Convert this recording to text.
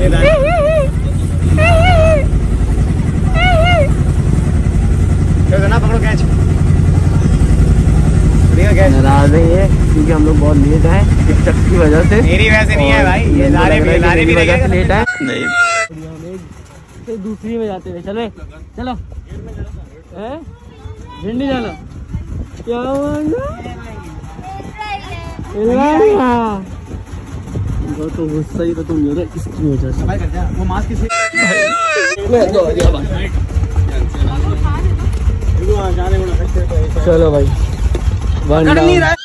पकड़ो कैच। नाराज नहीं है क्योंकि हम लोग बहुत लेट आए टिकटॉक की वजह से। मेरी वैसे नहीं है भाई, ये लारे भी लेट आए। नहीं तो दूसरी में जाते हुए चलो चलो भिंडी जाना क्या तो गुस्सा ही तो तुम इसकी वजह से वो मास्क किसी चलो भाई